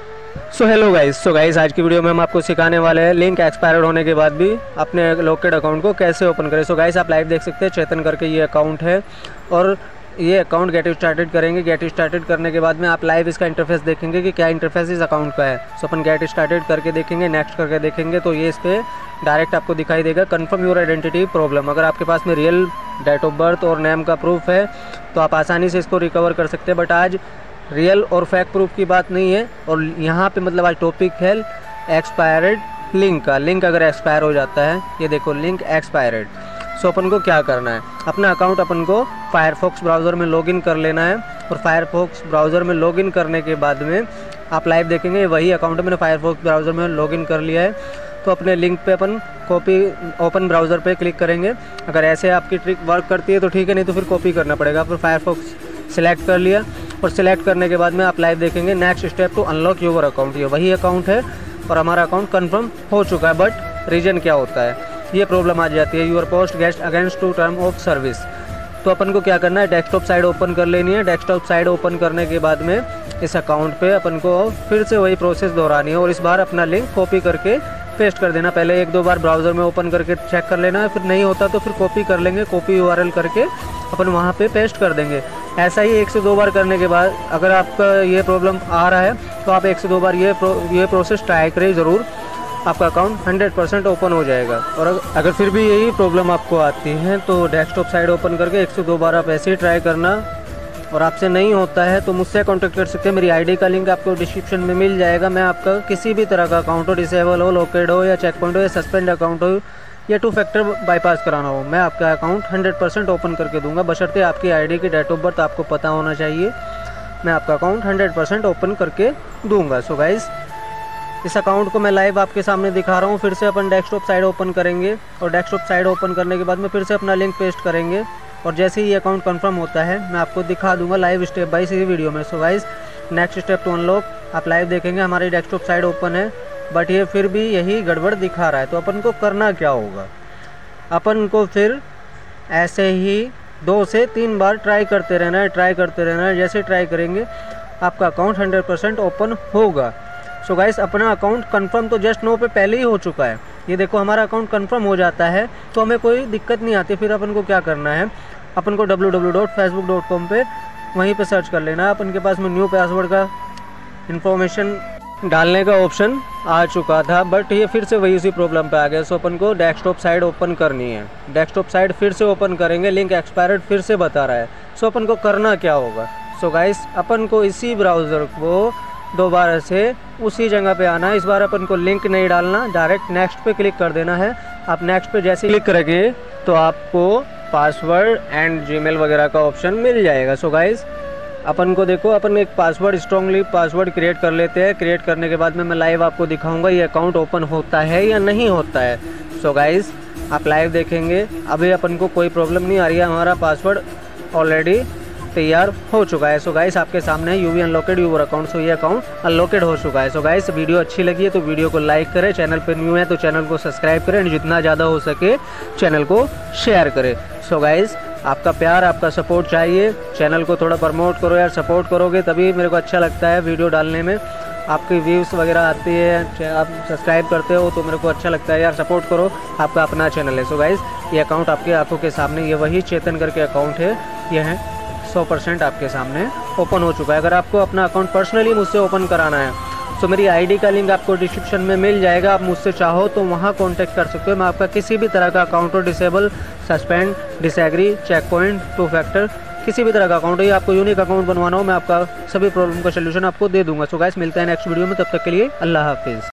So hello guys, आज की video में हम आपको सिखाने वाले हैं लिंक एक्सपायर्ड होने के बाद भी अपने लोकेट अकाउंट को कैसे ओपन करें। सो गाइस, आप लाइव देख सकते हैं चेतन करके ये अकाउंट है और ये अकाउंट गेट स्टार्टेड करेंगे। गेट स्टार्टेड करने के बाद में आप लाइव इसका इंटरफेस देखेंगे कि क्या इंटरफेस इस अकाउंट का है। सो अपन गेट स्टार्टेड करके देखेंगे, नेक्स्ट करके देखेंगे तो ये इस पर डायरेक्ट आपको दिखाई देगा कन्फर्म योर आइडेंटिटी प्रॉब्लम। अगर आपके पास में रियल डेट ऑफ बर्थ और नेम का प्रूफ है तो आप आसानी से इसको रिकवर कर सकते हैं। बट आज रियल और फैक प्रूफ की बात नहीं है और यहाँ पे मतलब आज टॉपिक है एक्सपायर्ड लिंक का। लिंक अगर एक्सपायर हो जाता है, ये देखो लिंक एक्सपायर्ड। सो अपन को क्या करना है, अपना अकाउंट अपन को फायरफॉक्स ब्राउज़र में लॉगिन कर लेना है और फायरफॉक्स ब्राउज़र में लॉगिन करने के बाद में आप लाइव देखेंगे वही अकाउंट मैंने फायरफॉक्स ब्राउज़र में लॉगिन कर लिया है। तो अपने लिंक पे अपन कॉपी ओपन ब्राउज़र पे क्लिक करेंगे। अगर ऐसे आपकी ट्रिक वर्क करती है तो ठीक है, नहीं तो फिर कॉपी करना पड़ेगा। फिर फायरफॉक्स सिलेक्ट कर लिया और सिलेक्ट करने के बाद में आप लाइव देखेंगे next step to unlock your account. ये वही अकाउंट है और हमारा अकाउंट कंफर्म हो चुका है। बट रीजन क्या होता है, ये प्रॉब्लम आ जाती है your post get against to term of service. तो अपन को क्या करना है, डेस्कटॉप साइड ओपन कर लेनी है। डेस्कटॉप साइड ओपन करने के बाद में इस अकाउंट पे अपन को फिर से वही प्रोसेस दोहरानी है और इस बार अपना लिंक कॉपी करके पेस्ट कर देना। पहले एक दो बार ब्राउज़र में ओपन करके चेक कर लेना है, फिर नहीं होता तो फिर कॉपी कर लेंगे, कॉपी यूआरएल करके अपन वहाँ पे पेस्ट कर देंगे। ऐसा ही 1 से 2 बार करने के बाद अगर आपका ये प्रॉब्लम आ रहा है तो आप 1 से 2 बार ये प्रोसेस ट्राई करें ज़रूर, आपका अकाउंट 100% ओपन हो जाएगा। और अगर फिर भी यही प्रॉब्लम आपको आती है तो डेस्कटॉप साइड ओपन करके 1 से 2 बार आप ऐसे ही ट्राई करना और आपसे नहीं होता है तो मुझसे कॉन्टैक्ट कर सकते हैं। मेरी आईडी का लिंक आपको डिस्क्रिप्शन में मिल जाएगा। मैं आपका किसी भी तरह का अकाउंट हो, डिसेबल हो, लॉकेड हो या चेक पॉइंट हो या सस्पेंड अकाउंट हो या 2 फैक्टर बाईपास कराना हो, मैं आपका अकाउंट 100% ओपन करके दूंगा। बशर्ते आपकी आईडी की डेट ऑफ बर्थ आपको पता होना चाहिए। मैं आपका अकाउंट 100% ओपन करके दूंगा। सो गाइस, इस अकाउंट को मैं लाइव आपके सामने दिखा रहा हूँ। फिर से अपन डेस्कटॉप साइड ओपन करेंगे और डेस्कटॉप साइड ओपन करने के बाद में फिर से अपना लिंक पेस्ट करेंगे और जैसे ही ये अकाउंट कंफर्म होता है मैं आपको दिखा दूंगा लाइव स्टेप बाय इसी वीडियो में। So guys, next step to unlock आप लाइव देखेंगे हमारी डेस्कटॉप साइड ओपन है बट ये फिर भी यही गड़बड़ दिखा रहा है। तो अपन को करना क्या होगा, अपन को फिर ऐसे ही 2 से 3 बार ट्राई करते रहना है। जैसे ट्राई करेंगे आपका अकाउंट 100% ओपन होगा। सो गाइस, अपना अकाउंट कंफर्म तो जस्ट नो पे पहले ही हो चुका है। ये देखो हमारा अकाउंट कंफर्म हो जाता है तो हमें कोई दिक्कत नहीं आती। फिर अपन को क्या करना है, अपन को www.facebook.com पे वहीं पे सर्च कर लेना है। अपन के पास में न्यू पासवर्ड का इंफॉर्मेशन डालने का ऑप्शन आ चुका था बट ये फिर से वही उसी प्रॉब्लम पे आ गया। सो अपन को डेस्कटॉप साइड ओपन करनी है। डेस्कटॉप साइड फिर से ओपन करेंगे, लिंक एक्सपायर्ड फिर से बता रहा है। सो अपन को करना क्या होगा, सो गाइस अपन को इसी ब्राउज़र को दोबारा से उसी जगह पे आना है। इस बार अपन को लिंक नहीं डालना, डायरेक्ट नेक्स्ट पे क्लिक कर देना है। आप नेक्स्ट पे जैसे क्लिक करेंगे तो आपको पासवर्ड एंड जीमेल वगैरह का ऑप्शन मिल जाएगा। सो गाइस, अपन को देखो अपन एक पासवर्ड स्ट्रॉन्गली पासवर्ड क्रिएट कर लेते हैं। क्रिएट करने के बाद में मैं लाइव आपको दिखाऊंगा ये अकाउंट ओपन होता है या नहीं होता है। सो गाइस, आप लाइव देखेंगे अभी अपन को कोई प्रॉब्लम नहीं आ रही है, हमारा पासवर्ड ऑलरेडी तैयार हो चुका है। सो गाइस, आपके सामने you've unlocked your account. So ये अकाउंट अनलॉकेड हो चुका है। सो गाइस, वीडियो अच्छी लगी है तो वीडियो को लाइक करें, चैनल पे न्यू है तो चैनल को सब्सक्राइब करें, जितना ज़्यादा हो सके चैनल को शेयर करें। सो गाइस, आपका प्यार आपका सपोर्ट चाहिए। चैनल को थोड़ा प्रमोट करो यार, सपोर्ट करोगे तभी मेरे को अच्छा लगता है वीडियो डालने में। आपकी व्यूज़ वगैरह आती है, आप सब्सक्राइब करते हो तो मेरे को अच्छा लगता है यार, सपोर्ट करो, आपका अपना चैनल है। सो गाइस, ये अकाउंट आपके आंखों के सामने, ये वही चेतन करके अकाउंट है, ये है 100% आपके सामने ओपन हो चुका है। अगर आपको अपना अकाउंट पर्सनली मुझसे ओपन कराना है तो मेरी आईडी का लिंक आपको डिस्क्रिप्शन में मिल जाएगा। आप मुझसे चाहो तो वहाँ कांटेक्ट कर सकते हो। मैं आपका किसी भी तरह का अकाउंट हो, disable, suspend, disagree, check point, 2 factor, किसी भी तरह का अकाउंट हो या आपको यूनिक अकाउंट बनवाना हो, मैं आपका सभी प्रॉब्लम का सोल्यूशन आपको दे दूंगा। सो गाइस, मिलते हैं नेक्स्ट वीडियो में, तब तक के लिए अल्लाह हाफिज़।